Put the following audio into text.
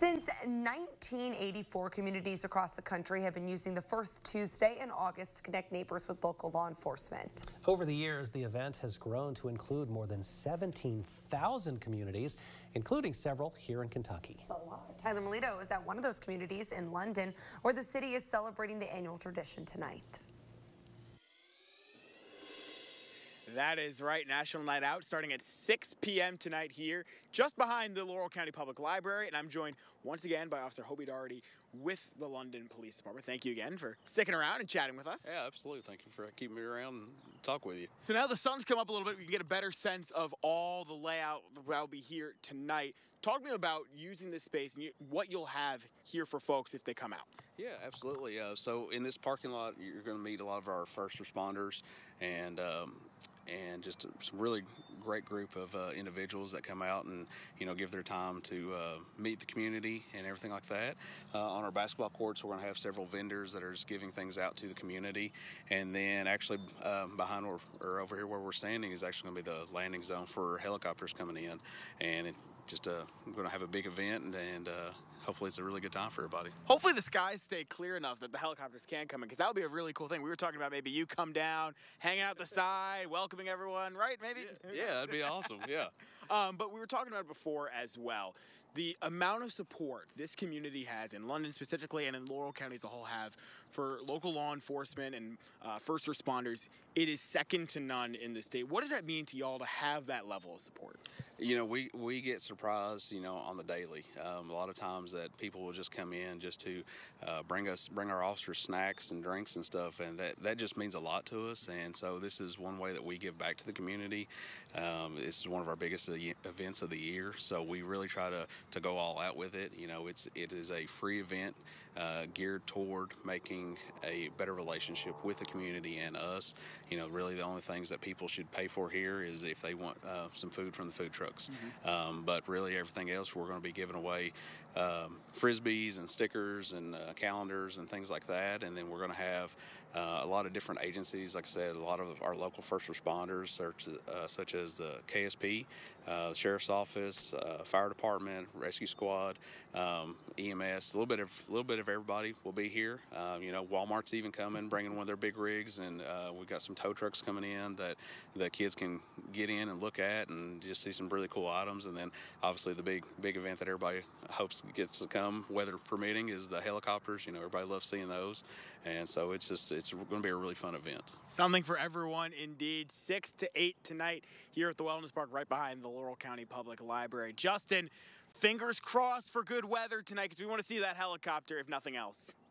Since 1984, communities across the country have been using the first Tuesday in August to connect neighbors with local law enforcement. Over the years, the event has grown to include more than 17,000 communities, including several here in Kentucky. That's a lot. Tyler Melito is at one of those communities in London, where the city is celebrating the annual tradition tonight. That is right. National Night Out starting at 6 p.m. tonight here, just behind the Laurel County Public Library. And I'm joined once again by Officer Hobie Doherty with the London Police Department. Thank you again for sticking around and chatting with us. Yeah, absolutely. Thank you for keeping me around and talk with you. So now the sun's come up a little bit, we can get a better sense of all the layout that'll be here tonight. Talk to me about using this space and what you'll have here for folks if they come out. Yeah, absolutely. So in this parking lot, you're going to meet a lot of our first responders and just some really great group of individuals that come out and give their time to meet the community and everything like that. On our basketball courts, we're going to have several vendors that are just giving things out to the community, and then actually behind or over here where we're standing is actually going to be the landing zone for helicopters coming in, and we're going to have a big event and hopefully it's a really good time for everybody. Hopefully the skies stay clear enough that the helicopters can come in, because that would be a really cool thing. We were talking about maybe you come down, hanging out the side, welcoming everyone, right? Maybe? Yeah, that'd be awesome, yeah. But we were talking about it before as well. The amount of support this community has in London specifically and in Laurel County as a whole have for local law enforcement and first responders, it is second to none in the state. What does that mean to y'all to have that level of support? We get surprised, on the daily. A lot of times that people will just come in just to bring our officers snacks and drinks and stuff, and that just means a lot to us. And so this is one way that we give back to the community. This is one of our biggest events of the year, so we really try to go all out with it. It is a free event geared toward making a better relationship with the community and us. Really the only things that people should pay for here is if they want some food from the food trucks. Mm-hmm. But really everything else, we're going to be giving away frisbees and stickers and calendars and things like that. And then we're going to have a lot of different agencies, like I said, a lot of our local first responders, such as the KSP, the Sheriff's Office, Fire Department, Rescue Squad, EMS. A little bit of everybody will be here. Walmart's even coming, bringing one of their big rigs, and we've got some tow trucks coming in that the kids can get in and look at and just see some really cool items. And then obviously the big event that everybody hopes gets to come, weather permitting, is the helicopters. Everybody loves seeing those, and so it's going to be a really fun event. Something for everyone indeed. 6 to 8 tonight here at the Wellness Park right behind the Laurel County Public Library. Justin, fingers crossed for good weather tonight, because we want to see that helicopter if nothing else.